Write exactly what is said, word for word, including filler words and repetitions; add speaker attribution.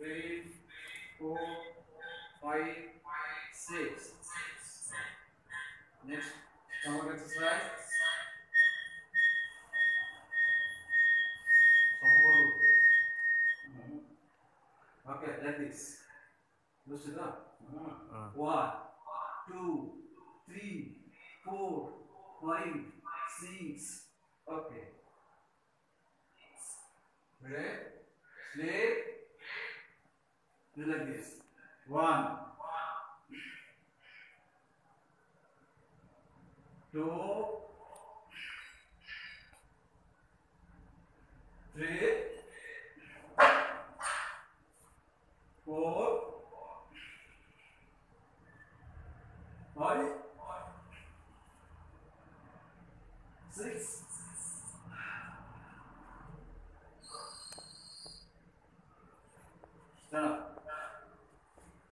Speaker 1: three, four, five, six. Next, stomach exercise. Okay, like this. Understood?
Speaker 2: Uh.
Speaker 1: One, two, three, four, five, six. Okay. Ready? Sleep. Do like this. One, two, three, four, five, six. Stand up.